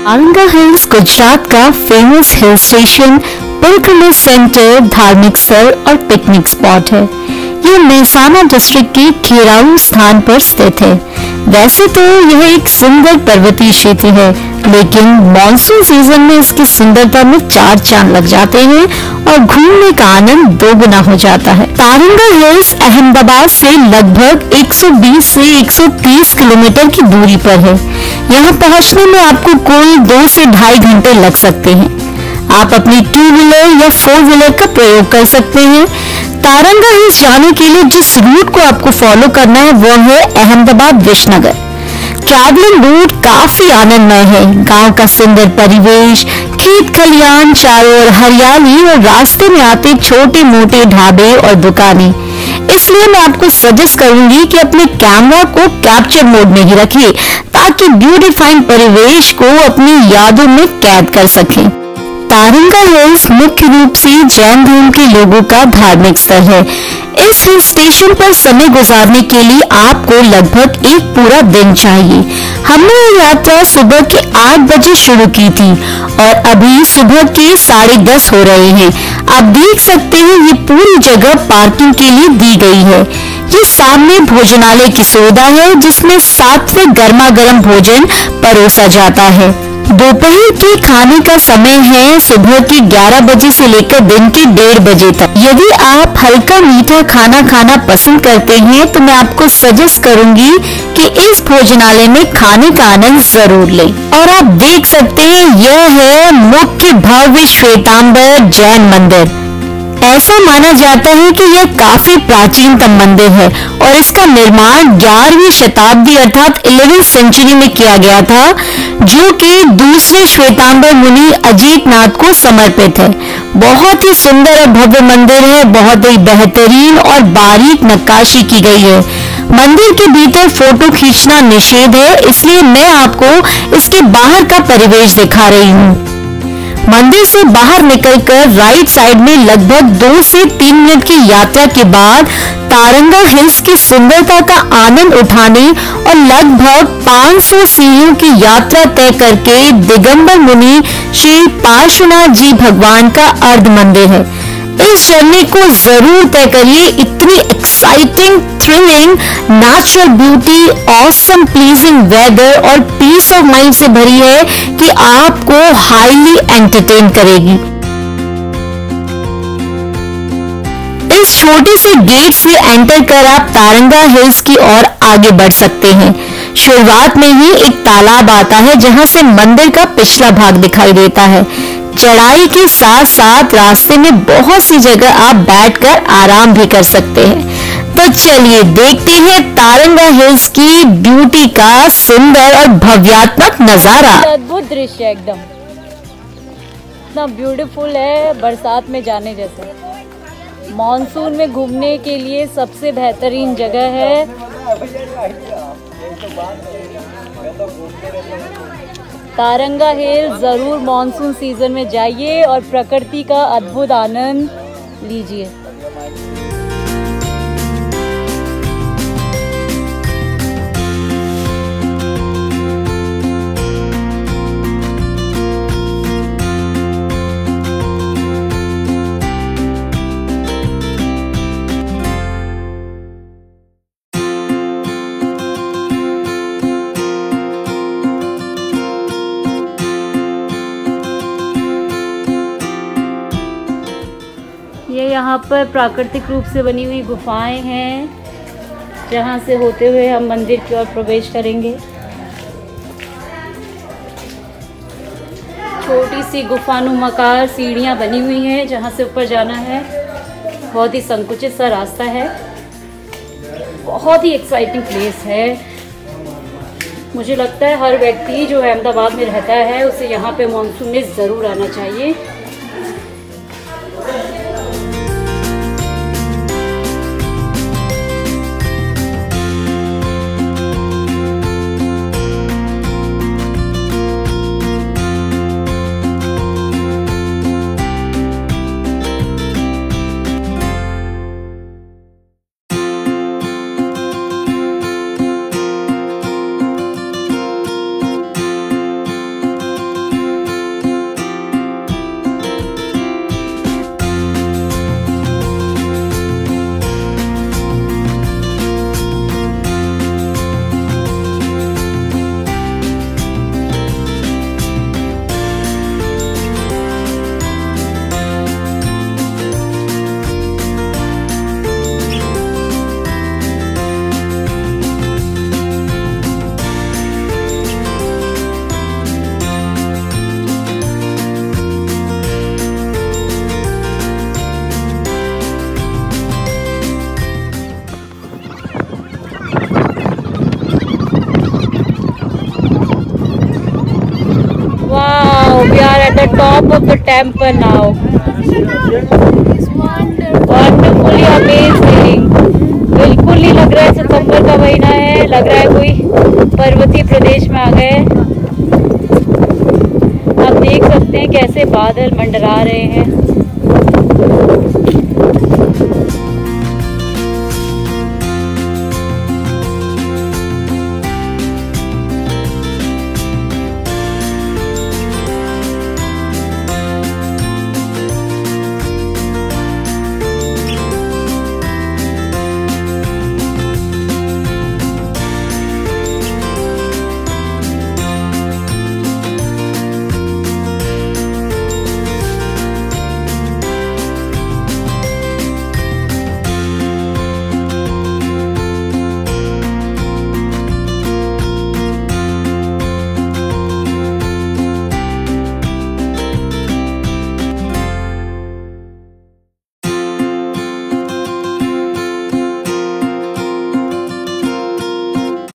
Taranga hills Gujarat का famous hill station, pilgrimage centre, धार्मिक स्थल और पिकनिक स्पॉट है। यह मेहसाना डिस्ट्रिक्ट के खेराऊ स्थान पर स्थित है। वैसे तो यह एक सुंदर पर्वतीय क्षेत्र है, लेकिन मॉनसून सीजन में इसकी सुंदरता में चार चांद लग जाते हैं और घूमने का आनंद दोगुना हो जाता है। तारंगा हिल्स अहमदाबाद से लगभग 120 से 130 किलोमीटर की दूरी पर है। यहाँ पहुँचने में आपको कुल 2 से ढाई घंटे लग सकते हैं। आप अपनी 2 व्हीलर या 4 व्हीलर का प्रयोग कर सकते हैं। तारंगा हिल्स जाने के लिए जिस रूट को आपको फॉलो करना है वो है अहमदाबाद विशनगर। ट्रैवलिंग रूट काफी आनंदमय है। गांव का सुंदर परिवेश, खेत खलियान, चारों ओर हरियाली और रास्ते में आते छोटे मोटे ढाबे और दुकानें। इसलिए मैं आपको सजेस्ट करूंगी कि अपने कैमरा को कैप्चर मोड में ही रखिए, ताकि ब्यूटीफाइंग परिवेश को अपनी यादों में कैद कर सकें। तारंगा हिल्स मुख्य रूप से जैन धर्म के लोगों का धार्मिक स्थल है। इस हिल स्टेशन पर समय गुजारने के लिए आपको लगभग एक पूरा दिन चाहिए। हमने ये यात्रा सुबह के 8 बजे शुरू की थी और अभी सुबह के 10:30 हो रहे हैं। आप देख सकते हैं ये पूरी जगह पार्किंग के लिए दी गई है। ये सामने भोजनालय की सुविधा है, जिसमें सात्विक गर्मा गर्म भोजन परोसा जाता है। दोपहर के खाने का समय है सुबह के 11 बजे से लेकर दिन के 1:30 बजे तक। यदि आप हल्का मीठा खाना खाना पसंद करते हैं तो मैं आपको सजेस्ट करूंगी कि इस भोजनालय में खाने का आनंद जरूर लें। और आप देख सकते हैं यह है मुख्य भव्य श्वेतांबर जैन मंदिर। ऐसा माना जाता है कि यह काफी प्राचीनतम मंदिर है और इसका निर्माण 11वीं शताब्दी अर्थात 11th सेंचुरी में किया गया था, जो कि दूसरे श्वेतांबर मुनि अजीतनाथ को समर्पित है। बहुत ही सुंदर और भव्य मंदिर है। बहुत ही बेहतरीन और बारीक नक्काशी की गई है। मंदिर के भीतर फोटो खींचना निषेध है, इसलिए मैं आपको इसके बाहर का परिवेश दिखा रही हूँ। मंदिर से बाहर निकलकर राइट साइड में लगभग 2 से 3 मिनट की यात्रा के बाद तारंगा हिल्स की सुंदरता का आनंद उठाने और लगभग 500 सीढ़ियों की यात्रा तय करके दिगंबर मुनि श्री पार्श्वनाथ जी भगवान का अर्ध मंदिर है। इस जर्नी को जरूर तय करिए। इतनी exciting, thrilling, natural beauty, awesome pleasing weather और पीस ऑफ माइंड से भरी है कि आपको हाईली एंटरटेन करेगी। इस छोटे से गेट से एंटर कर आप तारंगा हिल्स की ओर आगे बढ़ सकते हैं। शुरुआत में ही एक तालाब आता है, जहां से मंदिर का पिछला भाग दिखाई देता है। चढ़ाई के साथ साथ रास्ते में बहुत सी जगह आप बैठकर आराम भी कर सकते हैं। तो चलिए देखते हैं तारंगा हिल्स की ब्यूटी का सुंदर और भव्यात्मक नजारा। अद्भुत दृश्य है, एकदम इतना ब्यूटीफुल है, बरसात में जाने जैसा। मॉनसून में घूमने के लिए सबसे बेहतरीन जगह है। तारंगा हिल्स जरूर मॉनसून सीजन में जाइए और प्रकृति का अद्भुत आनंद लीजिए। ये यहाँ पर प्राकृतिक रूप से बनी हुई गुफाएं हैं, जहाँ से होते हुए हम मंदिर की ओर प्रवेश करेंगे। छोटी सी गुफानुमाकार सीढ़ियाँ बनी हुई हैं, जहाँ से ऊपर जाना है। बहुत ही संकुचित सा रास्ता है। बहुत ही एक्साइटिंग प्लेस है। मुझे लगता है हर व्यक्ति जो अहमदाबाद में रहता है उसे यहाँ पे मानसून में ज़रूर आना चाहिए। the top of the temple now. Wonderfully amazing. बिल्कुल नहीं लग रहा है सितंबर का महीना है, लग रहा है कोई पर्वतीय प्रदेश में आ गए। आप देख सकते हैं कैसे बादल मंडरा रहे हैं।